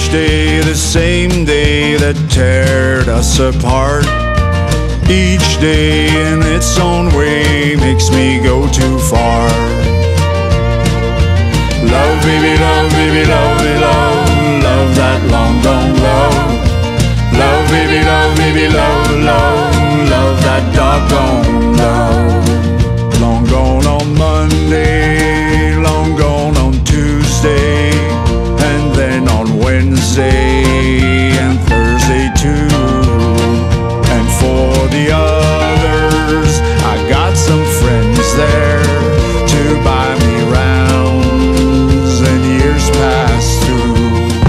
Each day the same day that teared us apart. Each day in its own way makes me go too far. Love, baby, love, baby, love, me love, love that long gone love. Love, baby, love, love, love that doggone love. Long gone on Monday, long gone on Tuesday, and then on Wednesday and Thursday too. And for the others, I got some friends there to buy me rounds and years pass through.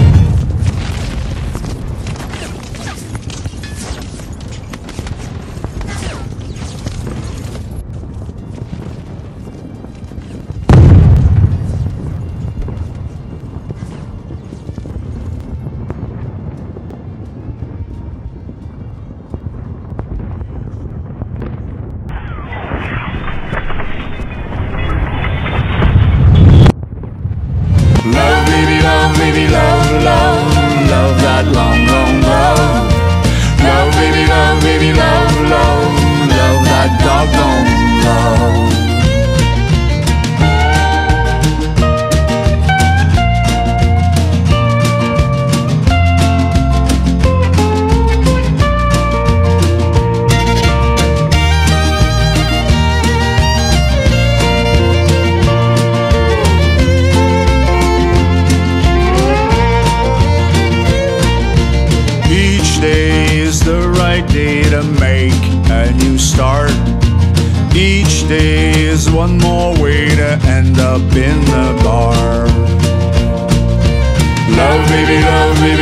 Love, baby, love, love, love that long gone love. Love, baby, love, love, love that doggone love. Each day is the right day to make a new start. Each day is one more way to end up in the bar. Love, baby,